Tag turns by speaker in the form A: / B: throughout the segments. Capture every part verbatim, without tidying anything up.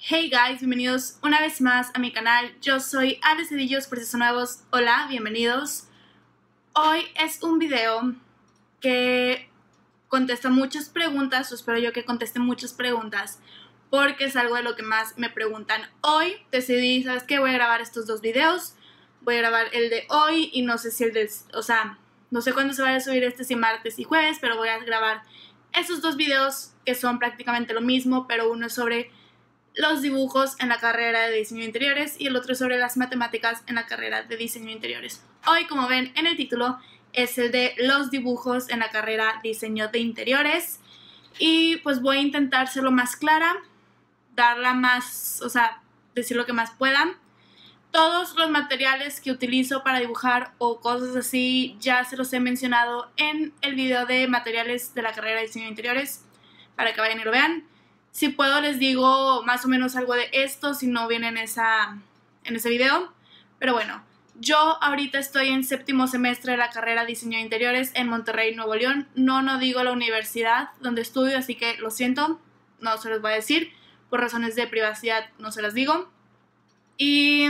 A: Hey guys, bienvenidos una vez más a mi canal. Yo soy Ale Cedillos, por si son nuevos, hola, bienvenidos. Hoy es un video que contesta muchas preguntas, o espero yo que conteste muchas preguntas, porque es algo de lo que más me preguntan. Hoy decidí, ¿sabes qué? Voy a grabar estos dos videos. Voy a grabar el de hoy y no sé si el de, o sea, no sé cuándo se vaya a subir este, si martes y jueves, pero voy a grabar esos dos videos que son prácticamente lo mismo, pero uno es sobre los dibujos en la carrera de diseño de interiores y el otro sobre las matemáticas en la carrera de diseño de interiores. Hoy, como ven en el título, es el de los dibujos en la carrera de diseño de interiores y pues voy a intentar ser lo más clara, darla más, o sea, decir lo que más pueda. Todos los materiales que utilizo para dibujar o cosas así ya se los he mencionado en el video de materiales de la carrera de diseño de interiores para que vayan y lo vean. Si puedo les digo más o menos algo de esto, si no viene en, esa, en ese video. Pero bueno, yo ahorita estoy en séptimo semestre de la carrera de diseño de interiores en Monterrey, Nuevo León. No, no digo la universidad donde estudio, así que lo siento, no se los voy a decir. Por razones de privacidad no se las digo. Y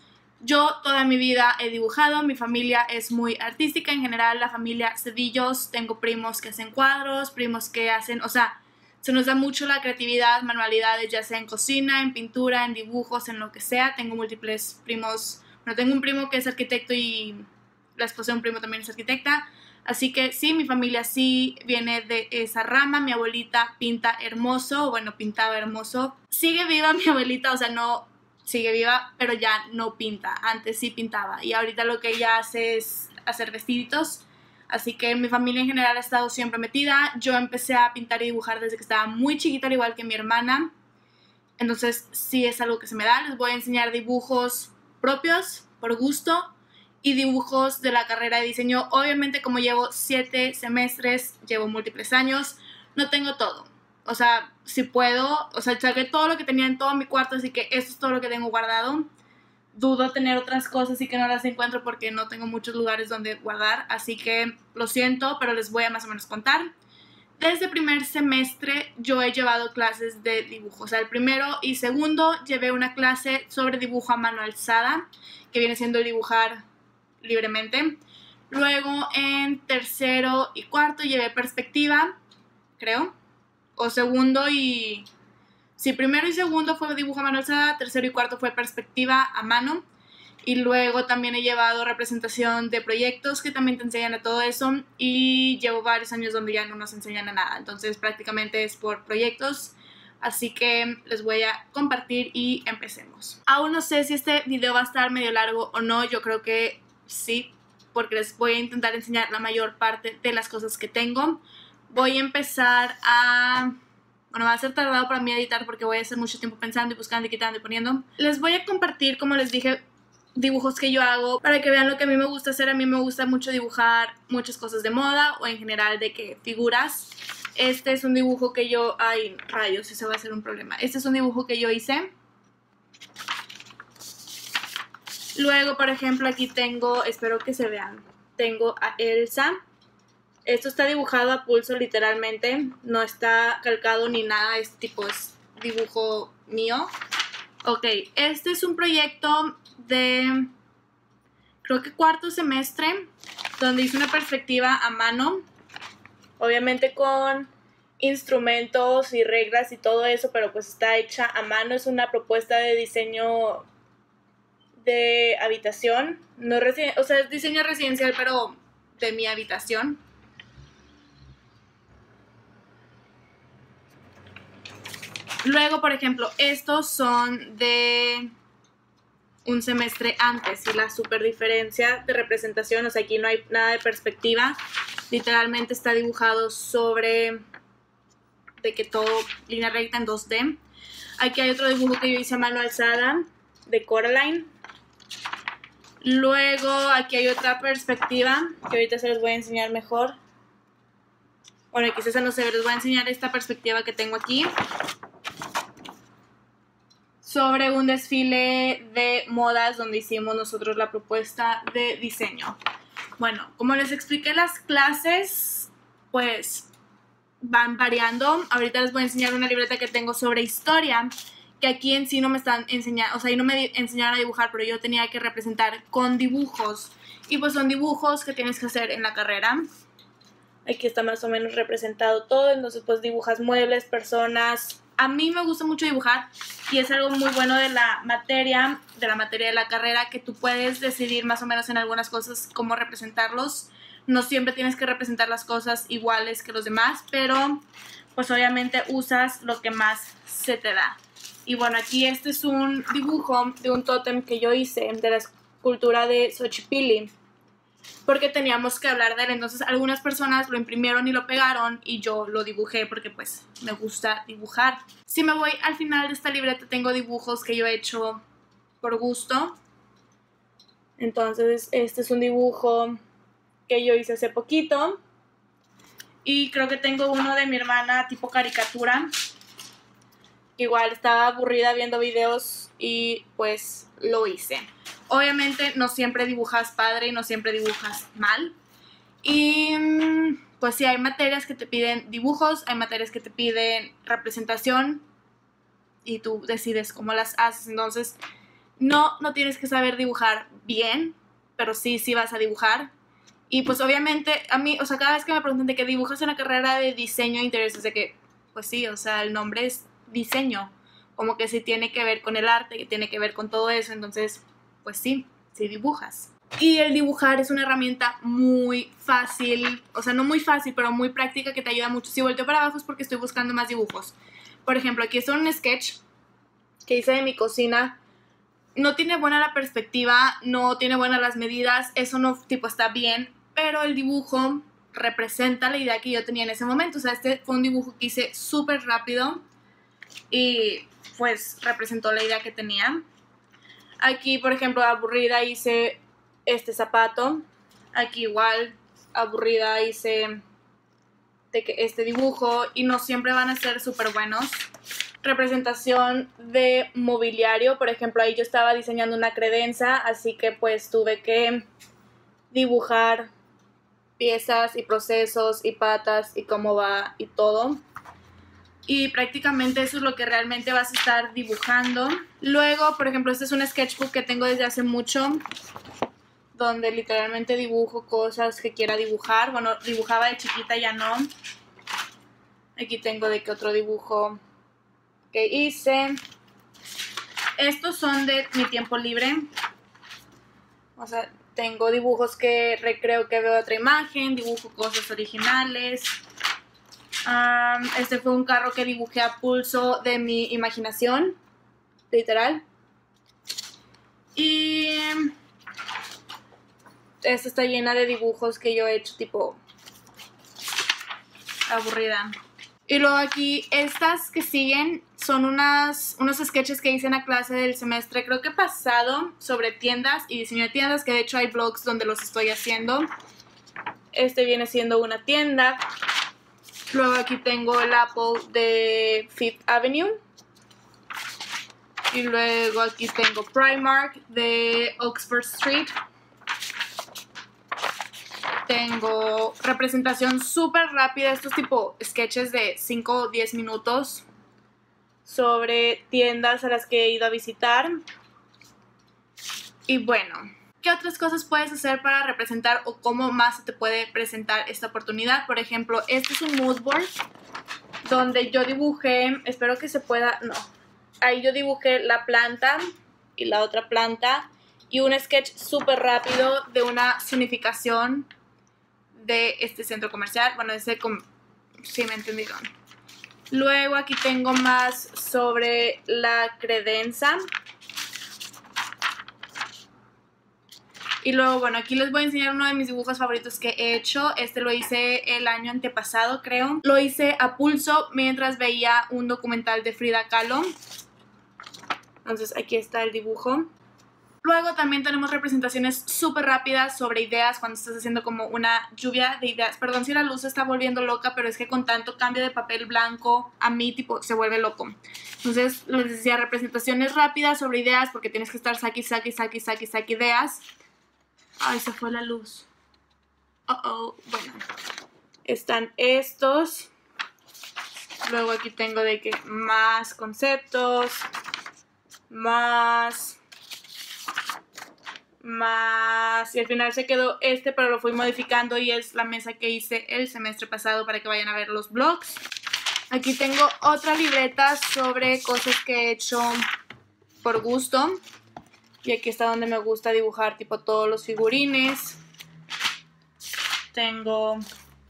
A: yo toda mi vida he dibujado, mi familia es muy artística en general, la familia Cedillos. Tengo primos que hacen cuadros, primos que hacen, o sea, se nos da mucho la creatividad, manualidades, ya sea en cocina, en pintura, en dibujos, en lo que sea. Tengo múltiples primos. Bueno, tengo un primo que es arquitecto y la esposa de un primo también es arquitecta. Así que sí, mi familia sí viene de esa rama. Mi abuelita pinta hermoso, bueno, pintaba hermoso. Sigue viva mi abuelita, o sea, no sigue viva, pero ya no pinta. Antes sí pintaba y ahorita lo que ella hace es hacer vestiditos. Así que mi familia en general ha estado siempre metida. Yo empecé a pintar y dibujar desde que estaba muy chiquita, al igual que mi hermana. Entonces sí es algo que se me da. Les voy a enseñar dibujos propios, por gusto, y dibujos de la carrera de diseño. Obviamente, como llevo siete semestres, llevo múltiples años, no tengo todo. O sea, si puedo, o sea, saqué todo lo que tenía en todo mi cuarto, así que eso es todo lo que tengo guardado. Dudo tener otras cosas y que no las encuentro porque no tengo muchos lugares donde guardar, así que lo siento, pero les voy a más o menos contar. Desde primer semestre yo he llevado clases de dibujo, o sea, el primero y segundo llevé una clase sobre dibujo a mano alzada, que viene siendo dibujar libremente. Luego en tercero y cuarto llevé perspectiva, creo, o segundo y... Sí, primero y segundo fue dibujo a mano alzada, tercero y cuarto fue perspectiva a mano. Y luego también he llevado representación de proyectos que también te enseñan a todo eso. Y llevo varios años donde ya no nos enseñan a nada. Entonces prácticamente es por proyectos. Así que les voy a compartir y empecemos. Aún no sé si este video va a estar medio largo o no. Yo creo que sí, porque les voy a intentar enseñar la mayor parte de las cosas que tengo. Voy a empezar a... Bueno, va a ser tardado para mí editar porque voy a hacer mucho tiempo pensando y buscando y quitando y poniendo. Les voy a compartir, como les dije, dibujos que yo hago para que vean lo que a mí me gusta hacer. A mí me gusta mucho dibujar muchas cosas de moda o en general de que figuras. Este es un dibujo que yo... Ay, rayos, ese va a ser un problema. Este es un dibujo que yo hice. Luego, por ejemplo, aquí tengo... Espero que se vean. Tengo a Elsa. Esto está dibujado a pulso literalmente, no está calcado ni nada, es tipo es dibujo mío. Ok, este es un proyecto de, creo que cuarto semestre, donde hice una perspectiva a mano, obviamente con instrumentos y reglas y todo eso, pero pues está hecha a mano. Es una propuesta de diseño de habitación, no residen- o sea, es diseño residencial, pero de mi habitación. Luego, por ejemplo, estos son de un semestre antes y la super diferencia de representación, o sea, aquí no hay nada de perspectiva, literalmente está dibujado sobre de que todo línea recta en dos D. Aquí hay otro dibujo que yo hice a mano alzada de Coraline. Luego aquí hay otra perspectiva que ahorita se les voy a enseñar mejor. Bueno, quizás esa no se ve, les voy a enseñar esta perspectiva que tengo aquí sobre un desfile de modas donde hicimos nosotros la propuesta de diseño. Bueno, como les expliqué, las clases pues van variando. Ahorita les voy a enseñar una libreta que tengo sobre historia, que aquí en sí no me están enseñando, o sea, ahí no me enseñaron a dibujar, pero yo tenía que representar con dibujos. Y pues son dibujos que tienes que hacer en la carrera. Aquí está más o menos representado todo, entonces pues dibujas muebles, personas. A mí me gusta mucho dibujar y es algo muy bueno de la materia, de la materia de la carrera, que tú puedes decidir más o menos en algunas cosas cómo representarlos. No siempre tienes que representar las cosas iguales que los demás, pero pues obviamente usas lo que más se te da. Y bueno, aquí este es un dibujo de un tótem que yo hice de la escultura de Xochipilli, porque teníamos que hablar de él. Entonces algunas personas lo imprimieron y lo pegaron y yo lo dibujé porque pues me gusta dibujar. Si me voy al final de esta libreta, tengo dibujos que yo he hecho por gusto. Entonces este es un dibujo que yo hice hace poquito. Y creo que tengo uno de mi hermana tipo caricatura. Igual estaba aburrida viendo videos y pues lo hice. Obviamente no siempre dibujas padre y no siempre dibujas mal. Y pues sí, hay materias que te piden dibujos, hay materias que te piden representación y tú decides cómo las haces. Entonces no, no tienes que saber dibujar bien, pero sí, sí vas a dibujar. Y pues obviamente a mí, o sea, cada vez que me preguntan de qué dibujas en la carrera de diseño de interiores, de que pues sí, o sea, el nombre es diseño, como que sí tiene que ver con el arte, que tiene que ver con todo eso. Entonces pues sí, sí dibujas. Y el dibujar es una herramienta muy fácil, o sea, no muy fácil, pero muy práctica, que te ayuda mucho. Si volteo para abajo es porque estoy buscando más dibujos. Por ejemplo, aquí está un sketch que hice de mi cocina. No tiene buena la perspectiva, no tiene buenas las medidas, eso no tipo está bien, pero el dibujo representa la idea que yo tenía en ese momento. O sea, este fue un dibujo que hice súper rápido y pues representó la idea que tenía. Aquí, por ejemplo, aburrida hice este zapato. Aquí igual, aburrida hice de que este dibujo. Y no siempre van a ser súper buenos. Representación de mobiliario. Por ejemplo, ahí yo estaba diseñando una credenza, así que pues tuve que dibujar piezas y procesos y patas y cómo va y todo. Y prácticamente eso es lo que realmente vas a estar dibujando. Luego, por ejemplo, este es un sketchbook que tengo desde hace mucho, donde literalmente dibujo cosas que quiera dibujar. Bueno, dibujaba de chiquita, ya no. Aquí tengo de que otro dibujo que hice. Estos son de mi tiempo libre. O sea, tengo dibujos que recreo que veo otra imagen, dibujo cosas originales. Um, este fue un carro que dibujé a pulso de mi imaginación, literal. Y esta está llena de dibujos que yo he hecho tipo aburrida. Y luego aquí estas que siguen son unas, unos sketches que hice en la clase del semestre, creo que pasado, sobre tiendas y diseño de tiendas, que de hecho hay blogs donde los estoy haciendo. Este viene siendo una tienda. Luego aquí tengo el Apple de Fifth Avenue. Y luego aquí tengo Primark de Oxford Street. Tengo representación súper rápida, estos tipo sketches de cinco o diez minutos sobre tiendas a las que he ido a visitar. Y bueno, ¿qué otras cosas puedes hacer para representar o cómo más se te puede presentar esta oportunidad? Por ejemplo, este es un mood board donde yo dibujé, espero que se pueda, no, ahí yo dibujé la planta y la otra planta y un sketch súper rápido de una zonificación de este centro comercial. Bueno, ese, com sí me entendieron. Luego aquí tengo más sobre la credenza. Y luego, bueno, aquí les voy a enseñar uno de mis dibujos favoritos que he hecho. Este lo hice el año antepasado, creo. Lo hice a pulso mientras veía un documental de Frida Kahlo. Entonces aquí está el dibujo. Luego también tenemos representaciones súper rápidas sobre ideas cuando estás haciendo como una lluvia de ideas. Perdón si la luz se está volviendo loca, pero es que con tanto cambio de papel blanco a mí tipo se vuelve loco. Entonces les decía representaciones rápidas sobre ideas porque tienes que estar saque, saque, saque, saque, saque ideas. Ay, se fue la luz. Uh oh, bueno. Están estos. Luego aquí tengo de que más conceptos. más, más, y al final se quedó este, pero lo fui modificando y es la mesa que hice el semestre pasado para que vayan a ver los vlogs. Aquí tengo otra libreta sobre cosas que he hecho por gusto. Y aquí está donde me gusta dibujar tipo todos los figurines. Tengo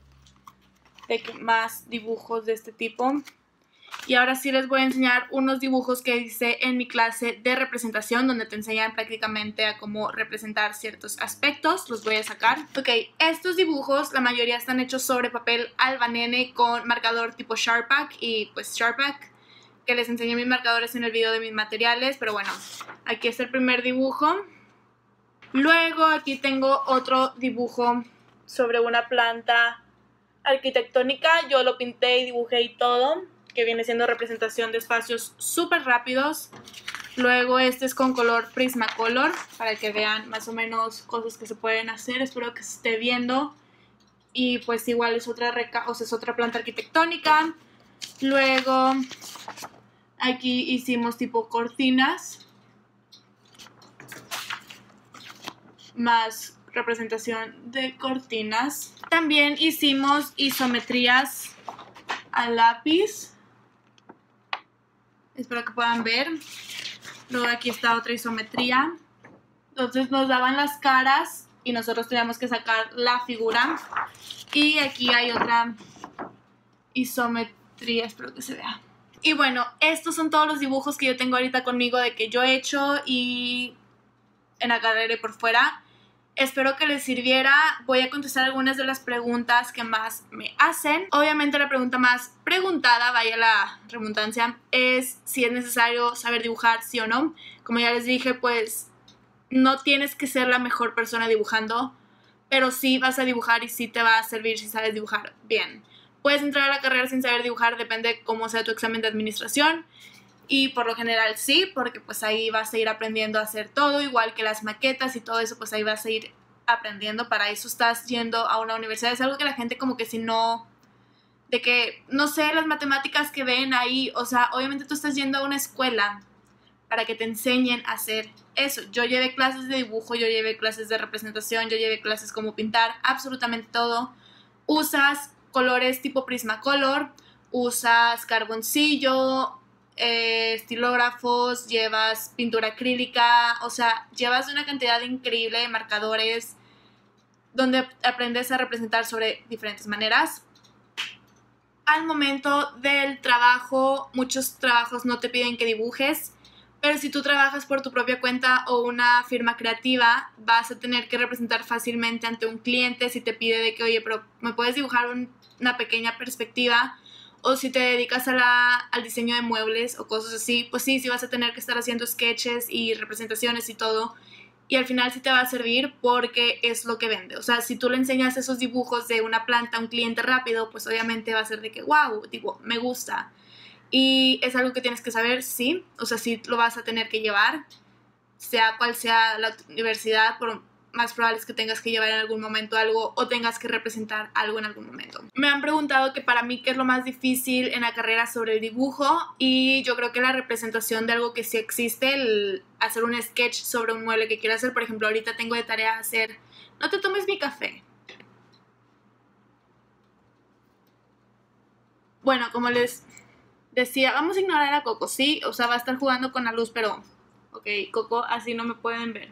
A: más dibujos de este tipo. Y ahora sí les voy a enseñar unos dibujos que hice en mi clase de representación, donde te enseñan prácticamente a cómo representar ciertos aspectos. Los voy a sacar. Ok, estos dibujos, la mayoría están hechos sobre papel Alba Nene con marcador tipo Sharpak y pues Sharpak, que les enseñé mis marcadores en el video de mis materiales, pero bueno, aquí está el primer dibujo. Luego aquí tengo otro dibujo sobre una planta arquitectónica. Yo lo pinté y dibujé y todo, que viene siendo representación de espacios súper rápidos. Luego este es con color Prismacolor, para que vean más o menos cosas que se pueden hacer. Espero que se esté viendo. Y pues igual es otra, reca o sea, es otra planta arquitectónica. Luego aquí hicimos tipo cortinas, más representación de cortinas. También hicimos isometrías a lápiz. Espero que puedan ver. Luego aquí está otra isometría. Entonces nos daban las caras y nosotros teníamos que sacar la figura. Y aquí hay otra isometría, espero que se vea. Y bueno, estos son todos los dibujos que yo tengo ahorita conmigo de que yo he hecho y en la carrera y por fuera. Espero que les sirviera. Voy a contestar algunas de las preguntas que más me hacen. Obviamente la pregunta más preguntada, vaya la redundancia, es si es necesario saber dibujar, sí o no. Como ya les dije, pues no tienes que ser la mejor persona dibujando, pero sí vas a dibujar y sí te va a servir si sabes dibujar bien. Puedes entrar a la carrera sin saber dibujar, depende de cómo sea tu examen de administración. Y por lo general sí, porque pues ahí vas a ir aprendiendo a hacer todo, igual que las maquetas y todo eso, pues ahí vas a ir aprendiendo. Para eso estás yendo a una universidad. Es algo que la gente como que si no, de que, no sé, las matemáticas que ven ahí, o sea, obviamente tú estás yendo a una escuela para que te enseñen a hacer eso. Yo llevé clases de dibujo, yo llevé clases de representación, yo llevé clases como pintar, absolutamente todo. Usas colores tipo Prismacolor, usas carboncillo, Eh, estilógrafos, llevas pintura acrílica, o sea, llevas una cantidad increíble de marcadores donde aprendes a representar sobre diferentes maneras. Al momento del trabajo, muchos trabajos no te piden que dibujes, pero si tú trabajas por tu propia cuenta o una firma creativa, vas a tener que representar fácilmente ante un cliente si te pide de que, oye, pero ¿me puedes dibujar un, una pequeña perspectiva? O si te dedicas a la, al diseño de muebles o cosas así, pues sí, sí vas a tener que estar haciendo sketches y representaciones y todo. Y al final sí te va a servir porque es lo que vende. O sea, si tú le enseñas esos dibujos de una planta a un cliente rápido, pues obviamente va a ser de que, wow, digo, me gusta. Y es algo que tienes que saber, sí. O sea, sí lo vas a tener que llevar, sea cual sea la universidad, por más probable es que tengas que llevar en algún momento algo o tengas que representar algo en algún momento. Me han preguntado que para mí qué es lo más difícil en la carrera sobre el dibujo, y yo creo que la representación de algo que sí existe, el hacer un sketch sobre un mueble que quiero hacer. Por ejemplo, ahorita tengo de tarea hacer, no te tomes mi café. Bueno, como les decía, vamos a ignorar a Coco, sí, o sea, va a estar jugando con la luz, pero ok, Coco, así no me pueden ver.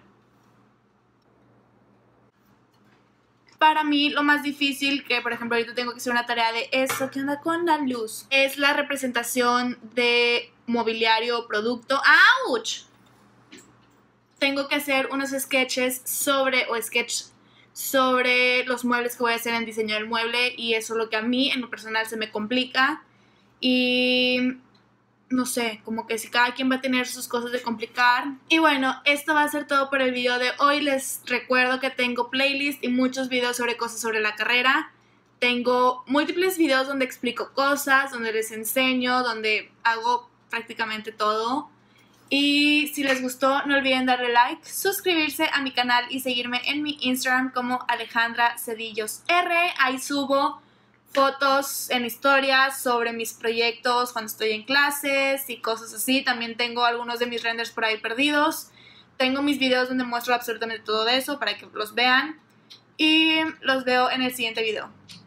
A: Para mí lo más difícil, que por ejemplo ahorita tengo que hacer una tarea de eso, ¿qué onda con la luz? Es la representación de mobiliario o producto. ¡Auch! Tengo que hacer unos sketches sobre, o sketch sobre los muebles que voy a hacer en diseño del mueble, y eso es lo que a mí en lo personal se me complica. Y no sé, como que si cada quien va a tener sus cosas de complicar. Y bueno, esto va a ser todo por el video de hoy. Les recuerdo que tengo playlist y muchos videos sobre cosas sobre la carrera. Tengo múltiples videos donde explico cosas, donde les enseño, donde hago prácticamente todo. Y si les gustó, no olviden darle like, suscribirse a mi canal y seguirme en mi Instagram como Alejandra Cedillos R. Ahí subo fotos en historias sobre mis proyectos cuando estoy en clases y cosas así. También tengo algunos de mis renders por ahí perdidos. Tengo mis videos donde muestro absolutamente todo eso para que los vean. Y los veo en el siguiente video.